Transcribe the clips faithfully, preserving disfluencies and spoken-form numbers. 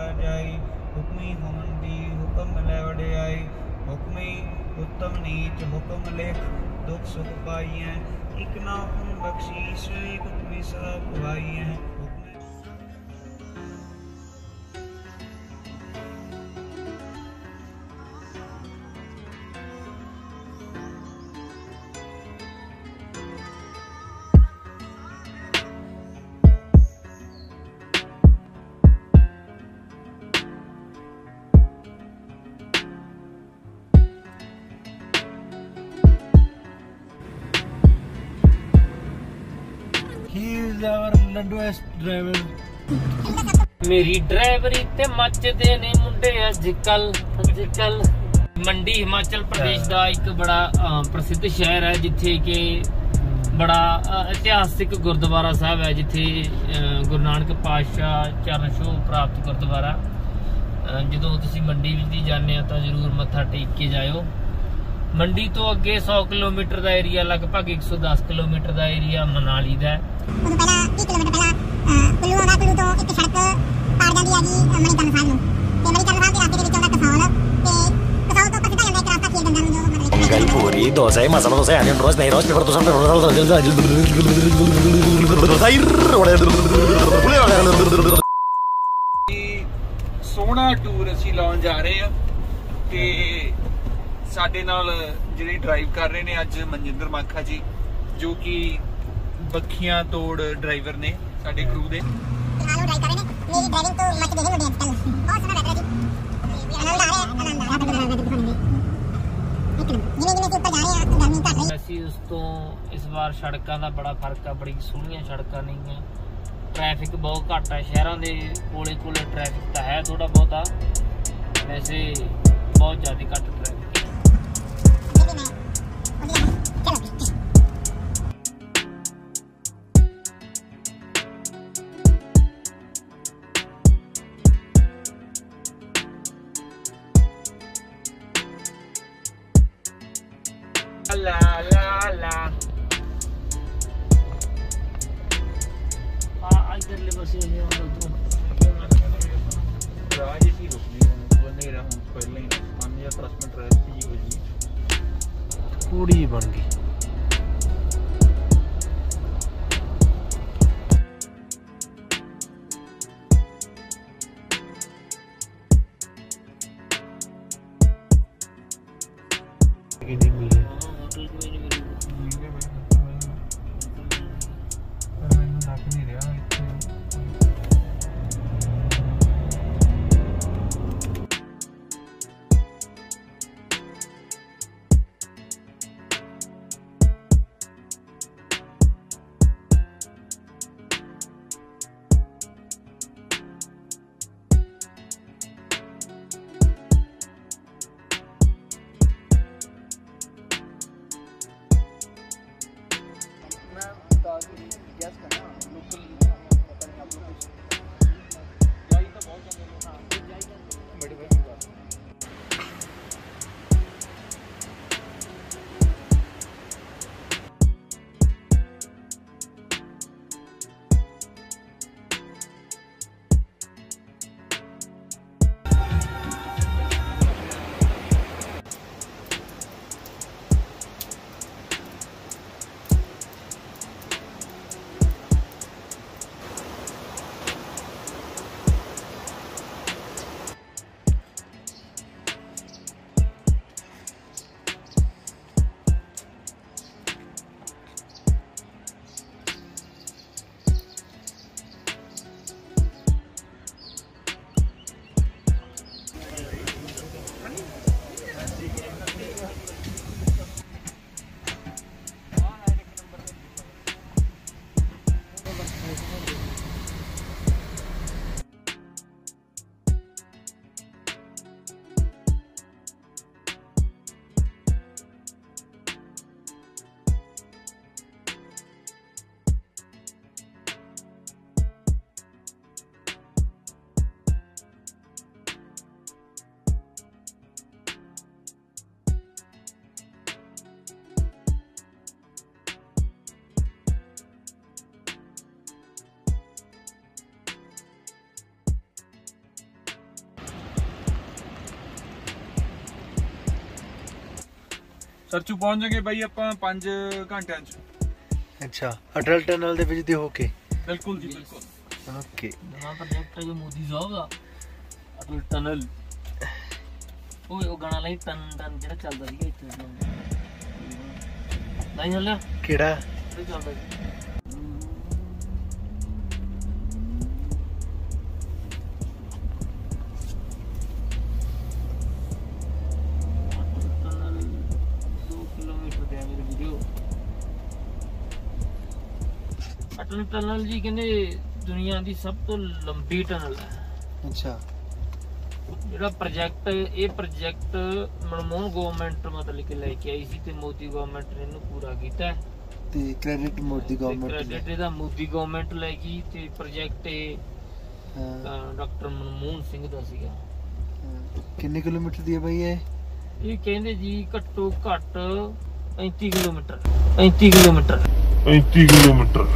जाई, हुक्मी होन दी हुक्म ले वडियाई, हुक्मी उत्तम नीच हुक्म लेख, दुख सुख पाइए इक ना हुक्म बख्शीश, एक हुक्मी सदा खुआइए। मेरी ड्राइवरी ते मचदे ने मुंडे अजकल अजकल। मंडी हिमाचल प्रदेश का एक बड़ा प्रसिद्ध शहर है जिथे कि बड़ा इतिहासिक गुरुद्वारा साहब है, जिथे गुरु नानक पातशाह चरण छूह प्राप्त गुरुद्वारा। जो तुसी मंडी विच जाने तो जरूर मत्था टेक के जाओ। मंडी तो अगे सौ किलोमीटर का एरिया, लगभग एक सौ दस किलोमीटर का एरिया मनाली का है। पूरी दोसा मसाला दोसा आनियन रोस्ट नहीं रोस्ट पेपर दोसा सोहना टूर असीं लाउण जा रहे हैं ते साडे नाल जिहड़े ड्राइव कर रहे ने अज मनजिंदर माखा जी, जो कि बखियां तोड़ ड्राइवर ने साडे क्रू दे। उस तो इस बार सड़कों का बड़ा फर्क है, बड़ी सोहनियां सड़कां नहीं है, ट्रैफिक बहुत घट है। शहरों के कोले कोले ट्रैफिक तो है थोड़ा बहुता, वैसे बहुत ज़्यादा घट ट्रैफिक। ला ला ला आ इधरले बसे ने तो राज ही रुकनी बने रहा हूं पहले ही मानिया दस मिनट रहती हो जी पूरी बन गई। कितनी मिली होटल की मैंने मेरी पर मैंने नाप नहीं रहा गैस करना लोकल ਸਰਚੂ ਪਹੁੰਚ ਜਾਗੇ ਬਾਈ ਆਪਾਂ ਪੰਜ ਘੰਟਿਆਂ ਚ। ਅੱਛਾ, ਅਟਲ ਟਨਲ ਦੇ ਵਿੱਚ ਦੀ ਹੋ ਕੇ? ਬਿਲਕੁਲ ਜੀ ਬਿਲਕੁਲ। ਓਕੇ, ਨਵਾਂ ਪ੍ਰੋਜੈਕਟ ਹੈ ਜੋ ਮੋਦੀ ਸਾਹਿਬ ਦਾ, ਅਟਲ ਟਨਲ। ਉਹ ਉਹ ਗਾਣਾ ਲਈ ਟਨ ਟਨ ਜਿਹੜਾ ਚੱਲਦਾ ਸੀਗਾ ਇੱਥੇ ਨਹੀਂ ਚੱਲਿਆ ਕਿਹੜਾ ਚੱਲਦਾ ਸੀ। ਅਟਲ ਟਨਲ ਜੀ ਕਹਿੰਦੇ ਦੁਨੀਆ ਦੀ ਸਭ ਤੋਂ ਲੰਬੀ ਟਨਲ ਹੈ। ਅੱਛਾ, ਜਿਹੜਾ ਪ੍ਰੋਜੈਕਟ ਇਹ ਪ੍ਰੋਜੈਕਟ ਮਨਮੋਹਨ ਗਵਰਨਮੈਂਟ ਮਤਲਬ ਕਿ ਲੈ ਕੇ ਆਈ ਸੀ ਤੇ ਮੋਦੀ ਗਵਰਨਮੈਂਟ ਨੇ ਇਹਨੂੰ ਪੂਰਾ ਕੀਤਾ ਤੇ ਕ੍ਰੈਡਿਟ ਮੋਦੀ ਗਵਰਨਮੈਂਟ ਕ੍ਰੈਡਿਟ ਇਹਦਾ ਮੋਦੀ ਗਵਰਨਮੈਂਟ ਲੈ ਗਈ ਤੇ ਪ੍ਰੋਜੈਕਟ ਇਹ ਡਾਕਟਰ ਮਨਮੋਹਨ ਸਿੰਘ ਦਾ ਸੀਗਾ। ਕਿੰਨੇ ਕਿਲੋਮੀਟਰ ਦੀ ਹੈ ਬਾਈ ਇਹ? ਇਹ ਕਹਿੰਦੇ ਜੀ ਘੱਟੋ ਘੱਟ ਪੈਂਤੀ ਕਿਲੋਮੀਟਰ ਪੈਂਤੀ ਕਿਲੋਮੀਟਰ ਪੈਂਤੀ kilometre.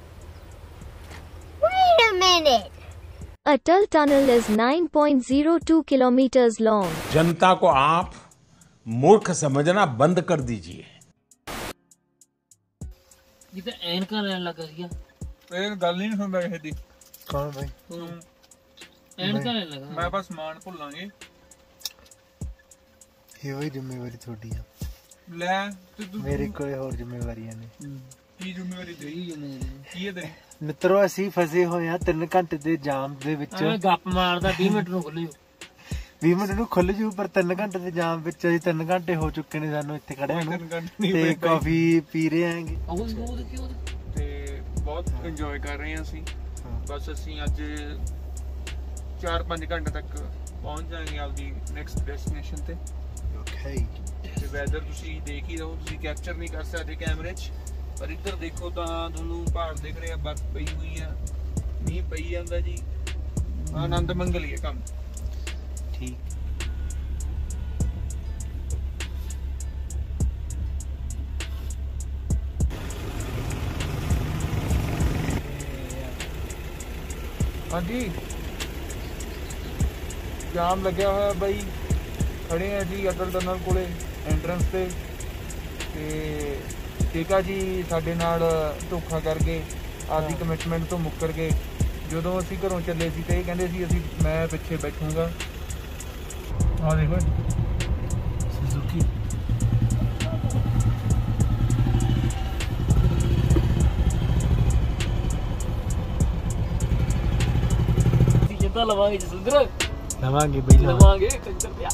Atal tunnel is nine point zero two kilometers long. जनता को आप मूर्ख समझना बंद कर दीजिए। ये तो एनका लेने लगा गया। ਇਹ ਗੱਲ ਨਹੀਂ ਹੁੰਦਾ ਕਿਸੇ ਦੀ। ਕੌਣ ਬਾਈ? एनका लेने लगा। ਮੈਂ ਬਸ ਸਮਾਨ ਭੁੱਲਾਂਗੇ। ਇਹ ਹੋਈ ਜ਼ਿੰਮੇਵਾਰੀ ਤੁਹਾਡੀ ਆ। ਲੈ ਤੇ ਤੂੰ ਮੇਰੇ ਕੋਲ ਹੋਰ ਜ਼ਿੰਮੇਵਾਰੀਆਂ ਨੇ। ਕੀ ਜ਼ਿੰਮੇਵਾਰੀ ਦੇਈ ਕੀ ਹੈ ਤੇਰੀ? ਮਿੱਤਰੋ ਅਸੀਂ ਫਸੇ ਹੋਏ ਆ ਤਿੰਨ ਘੰਟੇ ਦੇ ਜਾਮ ਦੇ ਵਿੱਚ। ਗੱਪ ਮਾਰਦਾ ਵੀਹ ਮਿੰਟ ਨੂੰ ਖੁੱਲਿਓ। ਵੀਹ ਮਿੰਟ ਨੂੰ ਖੁੱਲ ਜੂ ਪਰ ਤਿੰਨ ਘੰਟੇ ਦੇ ਜਾਮ ਵਿੱਚ ਅਸੀਂ ਤਿੰਨ ਘੰਟੇ ਹੋ ਚੁੱਕੇ ਨੇ ਸਾਨੂੰ ਇੱਥੇ ਖੜਿਆਂ ਨੂੰ ਤੇ ਕਾਫੀ ਪੀ ਰਹੇ ਆਂਗੇ ਤੇ ਬਹੁਤ ਇੰਜੋਏ ਕਰ ਰਹੇ ਹਾਂ ਅਸੀਂ। ਬਸ ਅਸੀਂ ਅੱਜ ਚਾਰ ਪੰਜ ਘੰਟੇ ਤੱਕ ਪਹੁੰਚ ਜਾਵਾਂਗੇ ਆਪਦੀ ਨੈਕਸਟ ਡੈਸਟੀਨੇਸ਼ਨ ਤੇ। ਓਕੇ, ਤੇ ਵੈਦਰ ਤੁਸੀਂ ਦੇਖ ਹੀ ਰਹੋ, ਤੁਸੀਂ ਕੈਪਚਰ ਨਹੀਂ ਕਰ ਸਕਦੇ ਕੈਮਰੇ 'ਚ, ਪਰ ਇੱਧਰ ਦੇਖੋ ਤਾਂ ਤੁਹਾਨੂੰ ਪਹਾੜ ਦਿਖ ਰਹੇ ਆ, ਬਰਫ਼ ਪਈ ਹੋਈ ਆ, ਮੀਂਹ ਪਈ ਜਾਂਦਾ ਜੀ। ਆਨੰਦ ਮੰਗਲ ਹੀ ਹੈ ਕੰਮ। ਠੀਕ। ਹਾਂਜੀ, ਜਾਮ ਲੱਗਿਆ ਹੋਇਆ ਬਾਈ, ਖੜੇ ਆ ਜੀ ਅਟਲ ਟਨਲ ਕੋਲੇ ਐਂਟਰੈਂਸ ਤੇ। ਤੇ ਠੀਕ ਆ ਜੀ, ਸਾਡੇ ਨਾਲ ਧੋਖਾ ਕਰਕੇ ਆਪਦੀ ਕਮਿਟਮੈਂਟ ਤੋਂ ਮੁੱਕਰ ਗਏ। ਜਦੋਂ ਅਸੀਂ ਘਰੋਂ ਚੱਲੇ ਸੀ ਤੇ ਇਹ ਕਹਿੰਦੇ ਸੀ ਅਸੀਂ ਮੈਂ ਪਿੱਛੇ ਬੈਠੂੰਗਾ। ਆਹ ਦੇਖੋ ਸੁਜ਼ੂਕੀ। ਜਿੱਦਾਂ ਲਵਾਂਗੇ ਜਸਵਿੰਦਰ, ਲਵਾਂਗੇ ਬਈ ਲਵਾਂਗੇ ਕੰਜਰ ਪਿਆ।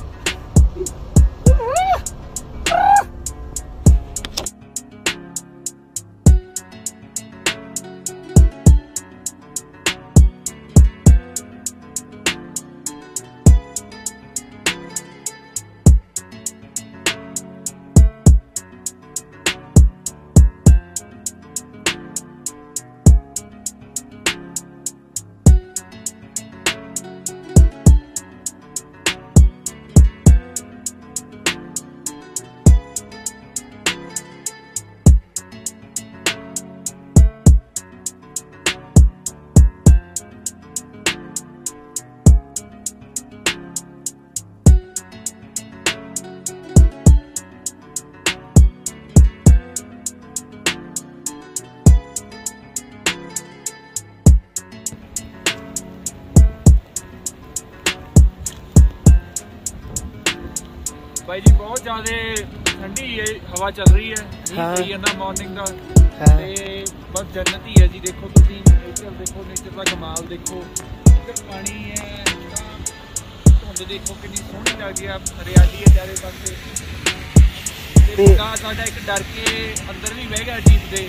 ਬਾਈ ਜੀ ਬਹੁਤ ਜ਼ਿਆਦਾ ਠੰਡੀ ਹੈ ਹਵਾ ਚੱਲ ਰਹੀ ਹੈ, ਮੀਂਹ ਪਈ ਜਾਂਦਾ ਮਾਰਨਿੰਗ ਦਾ ਤੇ ਬਸ ਜੰਨਤ ਹੀ ਹੈ ਜੀ। ਦੇਖੋ ਤੁਸੀਂ ਨੇਚਰ ਦੇਖੋ, ਨੇਚਰ ਦਾ ਕਮਾਲ ਦੇਖੋ। ਇੱਧਰ ਪਾਣੀ ਹੈ, ਧੁੰਦ ਦੇਖੋ ਕਿੰਨੀ ਸੋਹਣੀ ਲੱਗਦੀ ਹੈ, ਹਰਿਆਲੀ ਹੈ ਚਾਰੇ ਪਾਸੇ। ਤੇ ਮੁੰਡਾ ਸਾਡਾ ਇੱਕ ਡਰ ਕੇ ਅੰਦਰ ਵੀ ਬਹਿ ਗਿਆ ਜੀਪ ਦੇ।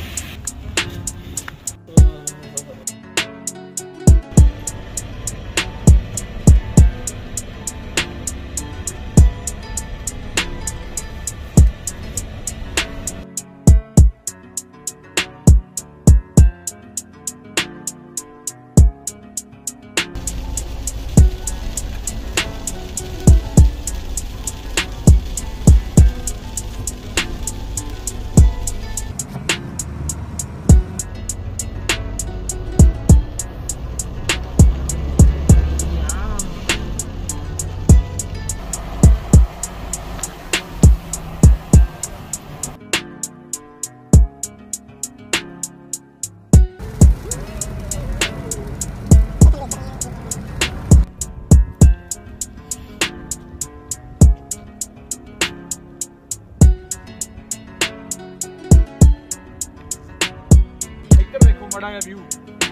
ਮਾੜਾ ਜਿਹਾ ਵਿਊ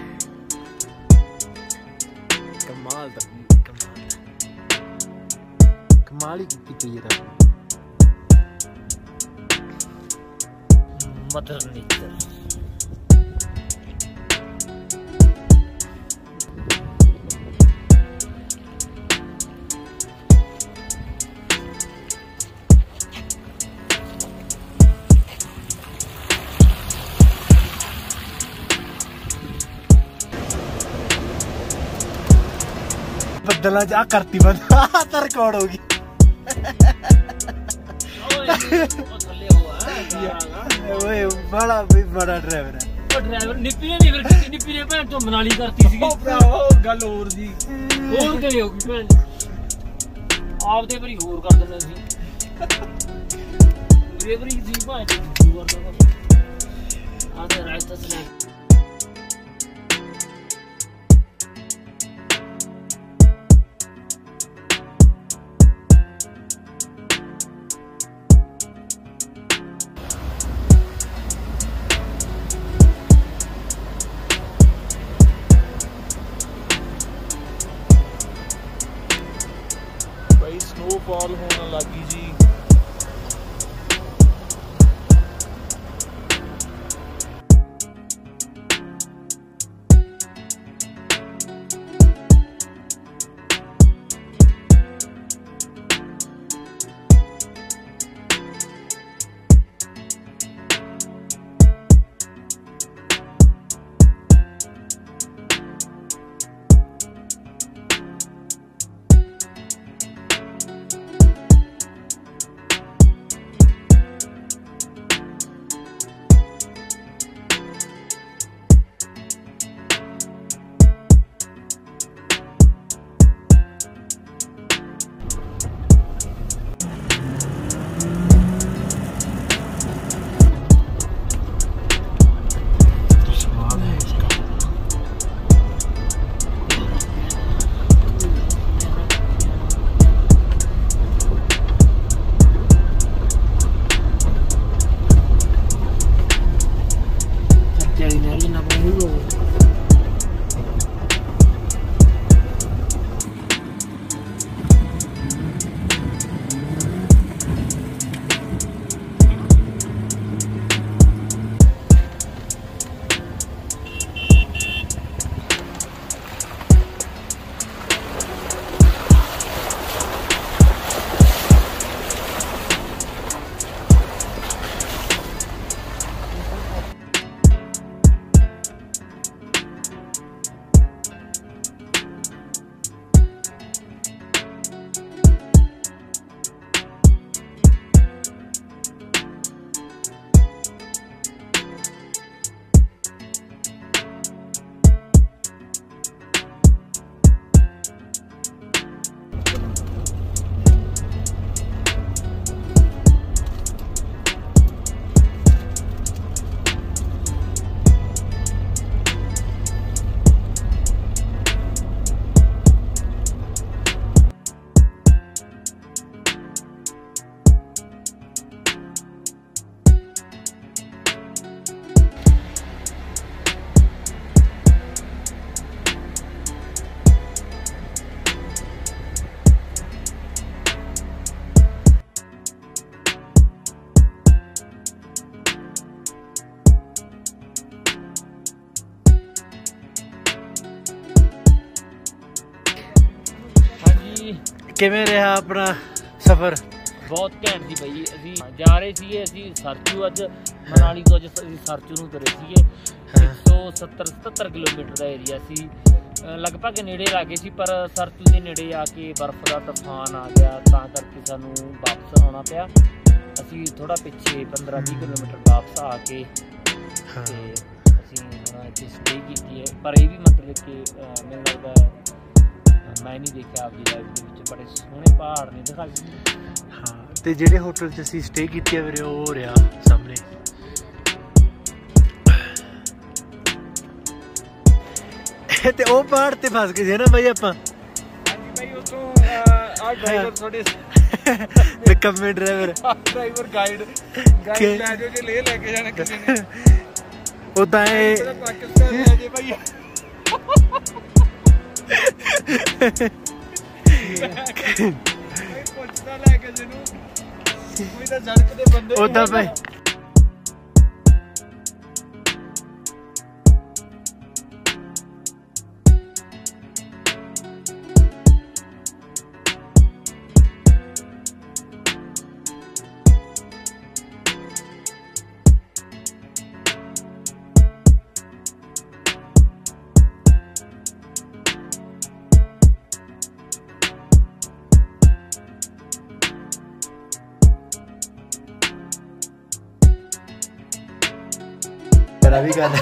ਕਮਾਲ ਦਾ ਕਮਾਲ ਕਮਾਲ ਹੀ ਕੀਤੀ ਪਈ ਇਹਦਾ ਮਦਰ ਨੇਚਰ। ਬੱਦਲਾਂ ਚ ਆ ਕਰਤੀ ਬੰਦ ਤਾਂ ਰਿਕਾਰਡ ਹੋ ਗਈ। ਓਏ ਬੜਾ ਵੀ ਬੜਾ ਡਰਾਈਵਰ ਹੈ ਉਹ ਡਰਾਈਵਰ ਨਿੱਪੀ ਨੇ ਨਹੀਂ ਫਿਰ ਕੀਤੀ, ਨਿੱਪੀ ਨੇ ਭੈਣ ਤੋਂ ਮਨਾਲੀ ਕਰਤੀ ਸੀਗੀ। ਉਹ ਭਰਾਵਾ ਗੱਲ ਹੋਰ ਜੀ, ਹੋਰ ਕਿਵੇਂ ਹੋ ਗਈ ਭੈਣ ਆਪਦੇ ਵਾਰੀ ਹੋਰ ਕਰ ਦਿੰਦੇ ਸੀ ਮੇਰੇ ਵਾਰੀ ਸੀ ਭਾਂ ਤੇ ਦੂਰ ਦਾ ਆਦੇ ਰਾਸਤਾ ਸਨੇ। स्नोफॉल होने लगी जी। ਕਿਵੇਂ ਰਿਹਾ ਆਪਣਾ ਸਫ਼ਰ? ਬਹੁਤ ਘੈਂਟ ਸੀ ਬਈ। ਅਸੀਂ ਜਾ ਰਹੇ ਸੀਗੇ ਅਸੀਂ ਸਰਚੂ, ਅੱਜ ਮਨਾਲੀ ਤੋਂ ਅੱਜ ਅਸੀਂ ਸਰਚੂ ਨੂੰ ਤੁਰੇ ਸੀਗੇ। ਇੱਕ ਸੌ ਸੱਤਰ ਸਤੱਤਰ ਕਿਲੋਮੀਟਰ ਦਾ ਏਰੀਆ ਸੀ, ਲਗਭਗ ਨੇੜੇ ਲੱਗੇ ਸੀ, ਪਰ ਸਰਚੂ ਦੇ ਨੇੜੇ ਆ ਕੇ ਬਰਫ਼ ਦਾ ਤੂਫਾਨ ਆ ਗਿਆ ਤਾਂ ਕਰਕੇ ਸਾਨੂੰ ਵਾਪਸ ਆਉਣਾ ਪਿਆ। ਅਸੀਂ ਥੋੜ੍ਹਾ ਪਿੱਛੇ ਪੰਦਰਾਂ ਵੀਹ ਕਿਲੋਮੀਟਰ ਵਾਪਸ ਆ ਕੇ ਤੇ ਅਸੀਂ ਹੁਣ ਇੱਥੇ ਸਟੇ ਕੀਤੀ ਹੈ। ਪਰ ਇਹ ਵੀ ਮਤਲਬ ਕਿ ਮੈਨੂੰ ਲੱਗਦਾ ਮੈਂ ਨਹੀਂ ਦੇਖਿਆ ਆਪਦੀ ਲਾਈਫ ਦੇ ਵਿੱਚ, ਬੜੇ ਸੋਹਣੇ ਪਹਾੜ ਨੇ ਦਿਖਾਈ। ਹਾਂ, ਤੇ ਜਿਹੜੇ ਹੋਟਲ 'ਚ ਅਸੀਂ ਸਟੇ ਕੀਤੀ ਹੈ ਵੀਰੇ ਉਹ ਰਿਹਾ ਸਾਹਮਣੇ। ਤੇ ਉਹ ਪਹਾੜ ਤੇ ਫਸ ਗਏ ਸੀ ਨਾ ਬਾਈ ਆਪਾਂ। ਹਾਂਜੀ ਬਾਈ, ਉੱਥੋਂ ਆ ਡਰਾਈਵਰ ਥੋੜੇ ਨਿਕੰਮੇ ਡਰਾਈਵਰ ਡਰਾਈਵਰ ਗਾਈਡ ਗਾਈਡ ਲੈ ਜਾਓ ਜੇ ਲੇਹ ਲੈ ਕੇ ਜਾਣਾ ਕਿਸੇ ਨੇ। ਉਦਾਂ ਇਹ ਪਾਕਿਸਤਾਨ ਲੈ ਜੇ ਭਾਈ ਪੁੱਛਦਾ ਲੈ ਕੇ ਜਿਹਨੂੰ ਕੋਈ ਤਾਂ ਸੜਕ ਦੇ ਬੰਦੇ ਉਦਾਂ ਭਾਈ ਮੇਰਾ ਵੀ ਗੱਲ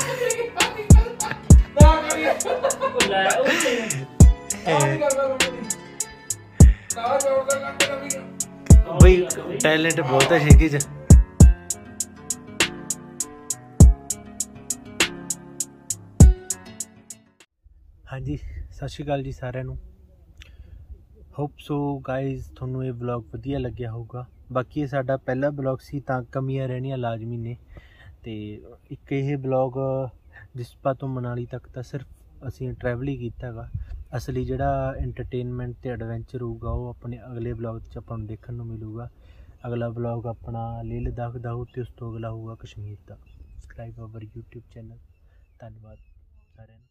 ਬਈ ਟੈਲੈਂਟ ਬਹੁਤ ਹੈ ਸ਼ੇਕੀ ਚ। ਹਾਂਜੀ ਸਤਿ ਸ਼੍ਰੀ ਅਕਾਲ ਜੀ ਸਾਰਿਆਂ ਨੂੰ। ਹੋਪ ਸੋ ਗਾਇਜ਼ ਤੁਹਾਨੂੰ ਇਹ ਵਲੌਗ ਵਧੀਆ ਲੱਗਿਆ ਹੋਊਗਾ। ਬਾਕੀ ਇਹ ਸਾਡਾ ਪਹਿਲਾ ਵਲੌਗ ਸੀ ਤਾਂ ਕਮੀਆਂ ਰਹਿਣੀਆਂ ਲਾਜ਼ਮੀ ਨੇ। ਤੇ ਇੱਕ ਇਹ ਬਲੌਗ ਜਿਸਪਾ ਤੋਂ ਮਨਾਲੀ ਤੱਕ ਤਾਂ ਸਿਰਫ ਅਸੀਂ ਟਰੈਵਲ ਹੀ ਕੀਤਾ ਹੈਗਾ। ਅਸਲੀ ਜਿਹੜਾ ਐਂਟਰਟੇਨਮੈਂਟ ਤੇ ਐਡਵੈਂਚਰ ਹੋਊਗਾ ਉਹ ਆਪਣੇ ਅਗਲੇ ਬਲੌਗ 'ਚ ਆਪਾਂ ਨੂੰ ਦੇਖਣ ਨੂੰ ਮਿਲੂਗਾ। ਅਗਲਾ ਬਲੌਗ ਆਪਣਾ ਲੇਹ ਲਦਾਖ ਦਾ ਹੋ ਤੇ ਉਸ ਤੋਂ ਅਗਲਾ ਹੋਊਗਾ ਕਸ਼ਮੀਰ ਦਾ। Subscribe our YouTube channel. ਧੰਨਵਾਦ ਸਾਰਿਆਂ ਨੂੰ।